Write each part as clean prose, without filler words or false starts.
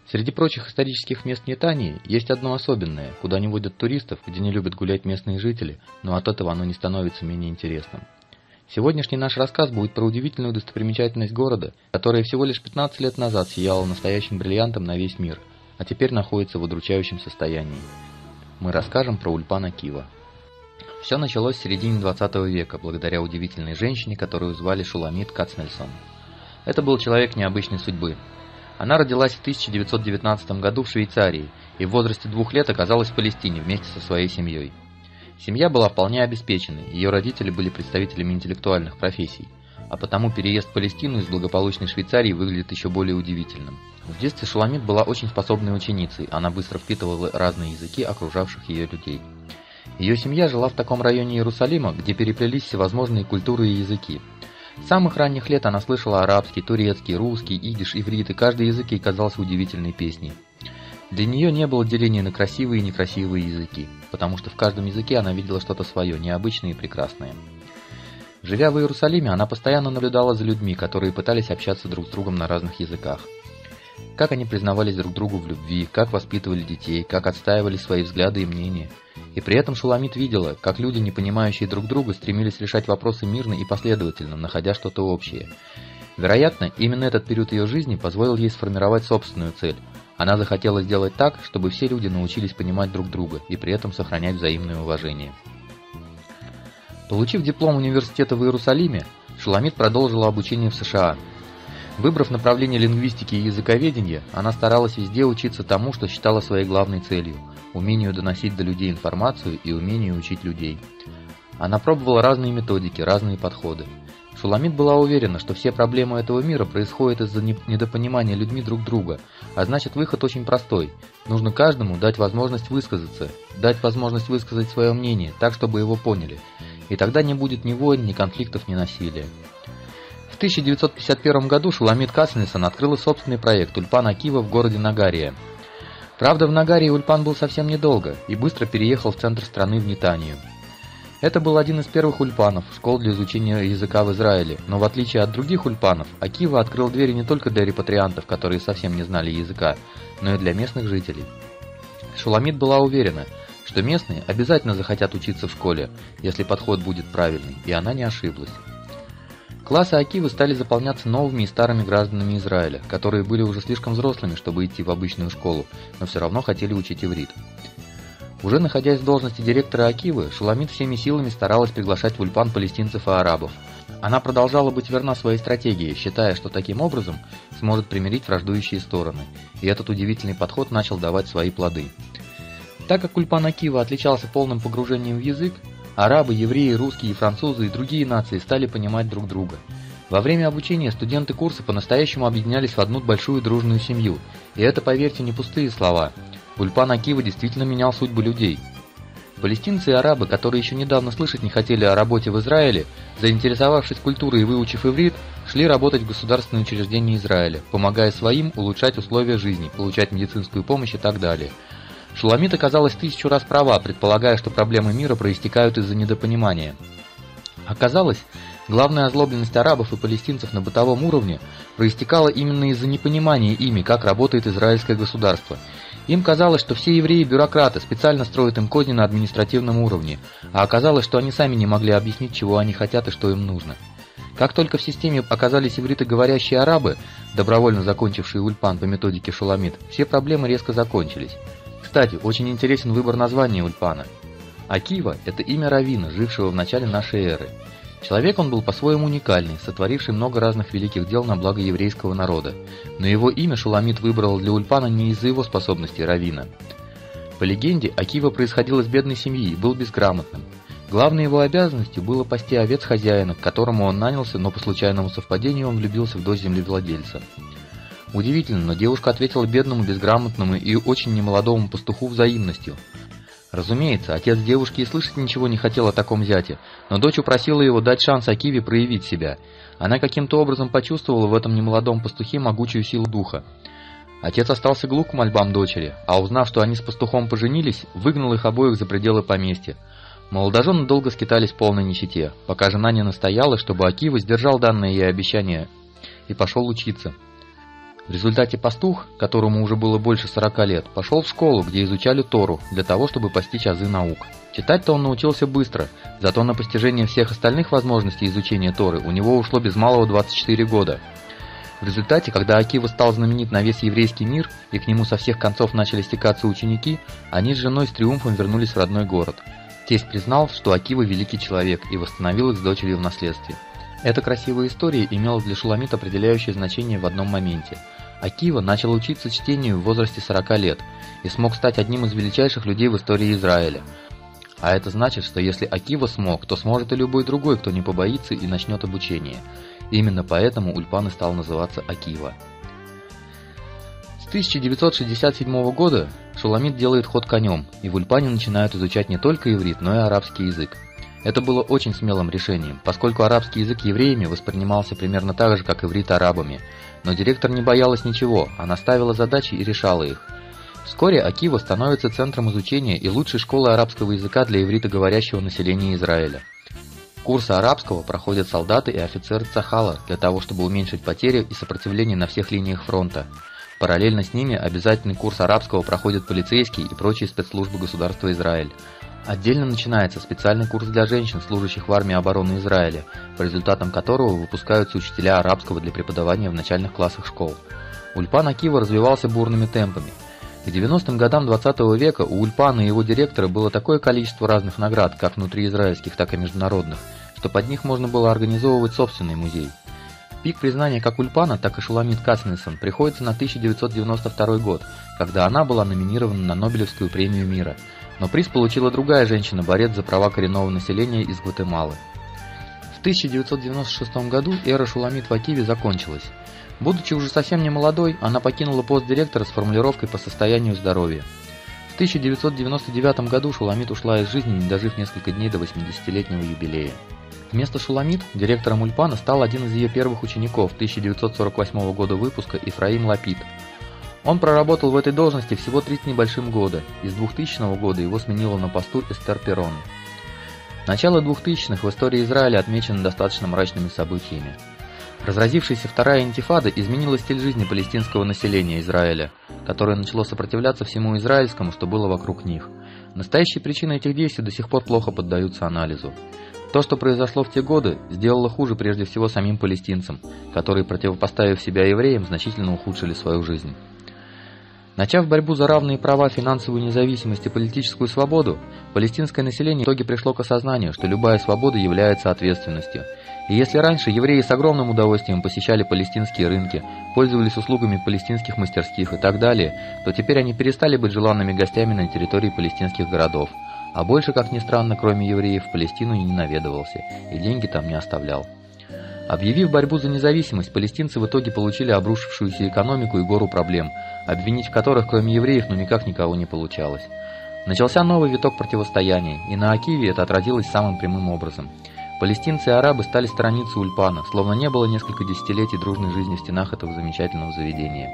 Среди прочих исторических мест Нетании есть одно особенное, куда не водят туристов, где не любят гулять местные жители, но от этого оно не становится менее интересным. Сегодняшний наш рассказ будет про удивительную достопримечательность города, которая всего лишь 15 лет назад сияла настоящим бриллиантом на весь мир, а теперь находится в удручающем состоянии. Мы расскажем про Ульпан Акива. Все началось в середине 20 века, благодаря удивительной женщине, которую звали Шуламит Кацнельсон. Это был человек необычной судьбы. Она родилась в 1919 году в Швейцарии и в возрасте 2 лет оказалась в Палестине вместе со своей семьей. Семья была вполне обеспеченной, ее родители были представителями интеллектуальных профессий, а потому переезд в Палестину из благополучной Швейцарии выглядит еще более удивительным. В детстве Шуламит была очень способной ученицей, она быстро впитывала разные языки окружавших ее людей. Ее семья жила в таком районе Иерусалима, где переплелись всевозможные культуры и языки. С самых ранних лет она слышала арабский, турецкий, русский, идиш, иврит, и каждый язык ей казался удивительной песней. Для нее не было деления на красивые и некрасивые языки, потому что в каждом языке она видела что-то свое, необычное и прекрасное. Живя в Иерусалиме, она постоянно наблюдала за людьми, которые пытались общаться друг с другом на разных языках. Как они признавались друг другу в любви, как воспитывали детей, как отстаивали свои взгляды и мнения. И при этом Шуламит видела, как люди, не понимающие друг друга, стремились решать вопросы мирно и последовательно, находя что-то общее. Вероятно, именно этот период ее жизни позволил ей сформировать собственную цель. Она захотела сделать так, чтобы все люди научились понимать друг друга и при этом сохранять взаимное уважение. Получив диплом университета в Иерусалиме, Шуламит продолжила обучение в США. Выбрав направление лингвистики и языковедения, она старалась везде учиться тому, что считала своей главной целью – умению доносить до людей информацию и умению учить людей. Она пробовала разные методики, разные подходы. Шуламит была уверена, что все проблемы этого мира происходят из-за недопонимания людьми друг друга, а значит, выход очень простой. Нужно каждому дать возможность высказаться, дать возможность высказать свое мнение, так, чтобы его поняли. И тогда не будет ни войн, ни конфликтов, ни насилия. В 1951 году Шуламит Кацнельсон открыла собственный проект Ульпан Акива в городе Нагария. Правда, в Нагарии Ульпан был совсем недолго и быстро переехал в центр страны в Нетанию. Это был один из первых ульпанов, школ для изучения языка в Израиле, но в отличие от других ульпанов, Акива открыл двери не только для репатриантов, которые совсем не знали языка, но и для местных жителей. Шуламит была уверена, что местные обязательно захотят учиться в школе, если подход будет правильный, и она не ошиблась. Классы Акивы стали заполняться новыми и старыми гражданами Израиля, которые были уже слишком взрослыми, чтобы идти в обычную школу, но все равно хотели учить иврит. Уже находясь в должности директора Акивы, Шуламит всеми силами старалась приглашать в Ульпан палестинцев и арабов. Она продолжала быть верна своей стратегии, считая, что таким образом сможет примирить враждующие стороны, и этот удивительный подход начал давать свои плоды. Так как Ульпан Акива отличался полным погружением в язык, арабы, евреи, русские, французы и другие нации стали понимать друг друга. Во время обучения студенты курса по-настоящему объединялись в одну большую дружную семью, и это, поверьте, не пустые слова. Ульпан Акива действительно менял судьбы людей. Палестинцы и арабы, которые еще недавно слышать не хотели о работе в Израиле, заинтересовавшись культурой и выучив иврит, шли работать в государственные учреждения Израиля, помогая своим улучшать условия жизни, получать медицинскую помощь и так далее. Шуламит оказалась 1000 раз права, предполагая, что проблемы мира проистекают из-за недопонимания. Оказалось, главная озлобленность арабов и палестинцев на бытовом уровне проистекала именно из-за непонимания ими, как работает израильское государство. Им казалось, что все евреи-бюрократы специально строят им козни на административном уровне, а оказалось, что они сами не могли объяснить, чего они хотят и что им нужно. Как только в системе оказались ивритоговорящие арабы, добровольно закончившие Ульпан по методике Шуламит, все проблемы резко закончились. Кстати, очень интересен выбор названия Ульпана. Акива – это имя раввина, жившего в начале нашей эры. Человек он был по-своему уникальный, сотворивший много разных великих дел на благо еврейского народа, но его имя Шуламит выбрал для Ульпана не из-за его способностей раввина. По легенде, Акива происходил из бедной семьи и был безграмотным. Главной его обязанностью было пасти овец хозяина, к которому он нанялся, но по случайному совпадению он влюбился в дочь землевладельца. Удивительно, но девушка ответила бедному, безграмотному и очень немолодому пастуху взаимностью. Разумеется, отец девушки и слышать ничего не хотел о таком зяте, но дочь упросила его дать шанс Акиве проявить себя. Она каким-то образом почувствовала в этом немолодом пастухе могучую силу духа. Отец остался глух к мольбам дочери, а узнав, что они с пастухом поженились, выгнал их обоих за пределы поместья. Молодожены долго скитались в полной нищете, пока жена не настояла, чтобы Акива сдержал данное ей обещание и пошел учиться. В результате пастух, которому уже было больше 40 лет, пошел в школу, где изучали Тору, для того, чтобы постичь азы наук. Читать-то он научился быстро, зато на постижение всех остальных возможностей изучения Торы у него ушло без малого 24 года. В результате, когда Акива стал знаменит на весь еврейский мир, и к нему со всех концов начали стекаться ученики, они с женой с триумфом вернулись в родной город. Тесть признал, что Акива великий человек, и восстановил их с дочерью в наследстве. Эта красивая история имела для Шуламит определяющее значение в одном моменте. Акива начал учиться чтению в возрасте 40 лет и смог стать одним из величайших людей в истории Израиля. А это значит, что если Акива смог, то сможет и любой другой, кто не побоится и начнет обучение. Именно поэтому Ульпан и стал называться Акива. С 1967 года Шуламит делает ход конем, и в Ульпане начинают изучать не только иврит, но и арабский язык. Это было очень смелым решением, поскольку арабский язык евреями воспринимался примерно так же, как иврит арабами. Но директор не боялась ничего, она ставила задачи и решала их. Вскоре Акива становится центром изучения и лучшей школой арабского языка для ивритоговорящего населения Израиля. Курсы арабского проходят солдаты и офицеры Цахала для того, чтобы уменьшить потери и сопротивление на всех линиях фронта. Параллельно с ними обязательный курс арабского проходят полицейские и прочие спецслужбы государства Израиль. Отдельно начинается специальный курс для женщин, служащих в армии обороны Израиля, по результатам которого выпускаются учителя арабского для преподавания в начальных классах школ. Ульпан Акива развивался бурными темпами. К 90-м годам 20 века у Ульпана и его директора было такое количество разных наград, как внутриизраильских, так и международных, что под них можно было организовывать собственный музей. Пик признания как Ульпана, так и Шуламит Кацнесон приходится на 1992 год, когда она была номинирована на Нобелевскую премию мира. Но приз получила другая женщина-борец за права коренного населения из Гватемалы. В 1996 году эра Шуламит в Акиве закончилась. Будучи уже совсем не молодой, она покинула пост директора с формулировкой по состоянию здоровья. В 1999 году Шуламит ушла из жизни, не дожив несколько дней до 80-летнего юбилея. Вместо Шуламит директором Ульпана стал один из ее первых учеников 1948 года выпуска Ифраим Лапид. Он проработал в этой должности всего 3 с небольшим года, и с 2000 года его сменила на посту Эстер Перон. Начало 2000-х в истории Израиля отмечено достаточно мрачными событиями. Разразившаяся вторая интифада изменила стиль жизни палестинского населения Израиля, которое начало сопротивляться всему израильскому, что было вокруг них. Настоящие причины этих действий до сих пор плохо поддаются анализу. То, что произошло в те годы, сделало хуже прежде всего самим палестинцам, которые, противопоставив себя евреям, значительно ухудшили свою жизнь. Начав борьбу за равные права, финансовую независимость и политическую свободу, палестинское население в итоге пришло к осознанию, что любая свобода является ответственностью. И если раньше евреи с огромным удовольствием посещали палестинские рынки, пользовались услугами палестинских мастерских и так далее, то теперь они перестали быть желанными гостями на территории палестинских городов. А больше, как ни странно, кроме евреев, в Палестину и не наведывался, и деньги там не оставлял. Объявив борьбу за независимость, палестинцы в итоге получили обрушившуюся экономику и гору проблем, обвинить в которых, кроме евреев, никак никого не получалось. Начался новый виток противостояния, и на Акиве это отразилось самым прямым образом. Палестинцы и арабы стали сторониться Ульпана, словно не было несколько десятилетий дружной жизни в стенах этого замечательного заведения.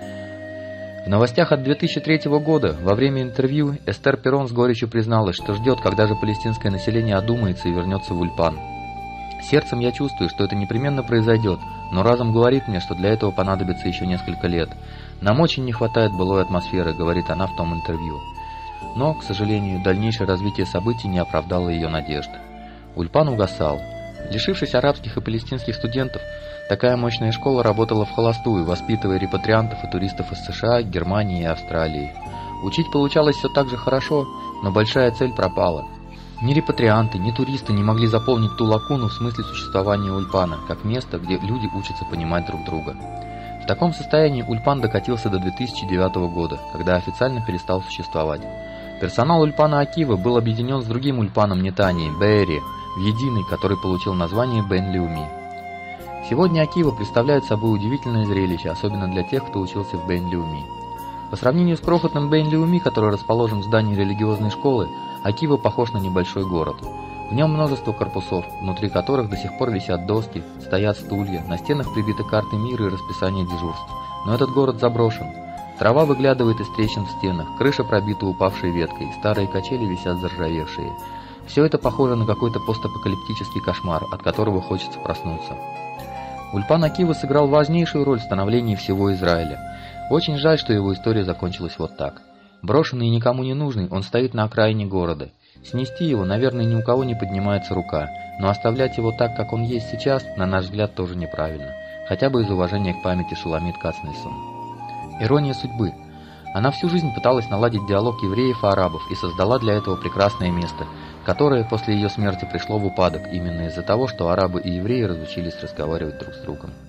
В новостях от 2003 года во время интервью Эстер Перон с горечью призналась, что ждет, когда же палестинское население одумается и вернется в Ульпан. «Сердцем я чувствую, что это непременно произойдет, но разум говорит мне, что для этого понадобится еще несколько лет. Нам очень не хватает былой атмосферы», — говорит она в том интервью. Но, к сожалению, дальнейшее развитие событий не оправдало ее надежд. Ульпан угасал. Лишившись арабских и палестинских студентов, такая мощная школа работала вхолостую, воспитывая репатриантов и туристов из США, Германии и Австралии. Учить получалось все так же хорошо, но большая цель пропала. Ни репатрианты, ни туристы не могли заполнить ту лакуну в смысле существования Ульпана, как место, где люди учатся понимать друг друга. В таком состоянии Ульпан докатился до 2009 года, когда официально перестал существовать. Персонал Ульпана Акива был объединен с другим Ульпаном Нетании, Беэри, в единый, который получил название Бен-Леуми. Сегодня Акива представляет собой удивительное зрелище, особенно для тех, кто учился в Бен-Леуми. По сравнению с крохотным Бен-Леуми, который расположен в здании религиозной школы, Акива похож на небольшой город. В нем множество корпусов, внутри которых до сих пор висят доски, стоят стулья, на стенах прибиты карты мира и расписание дежурств. Но этот город заброшен. Трава выглядывает из трещин в стенах, крыша пробита упавшей веткой, старые качели висят заржавевшие. Все это похоже на какой-то постапокалиптический кошмар, от которого хочется проснуться. Ульпан Акива сыграл важнейшую роль в становлении всего Израиля. Очень жаль, что его история закончилась вот так. Брошенный и никому не нужный, он стоит на окраине города. Снести его, наверное, ни у кого не поднимается рука, но оставлять его так, как он есть сейчас, на наш взгляд, тоже неправильно. Хотя бы из уважения к памяти Шуламит Кацнельсон. Ирония судьбы. Она всю жизнь пыталась наладить диалог евреев и арабов и создала для этого прекрасное место, которое после ее смерти пришло в упадок именно из-за того, что арабы и евреи разучились разговаривать друг с другом.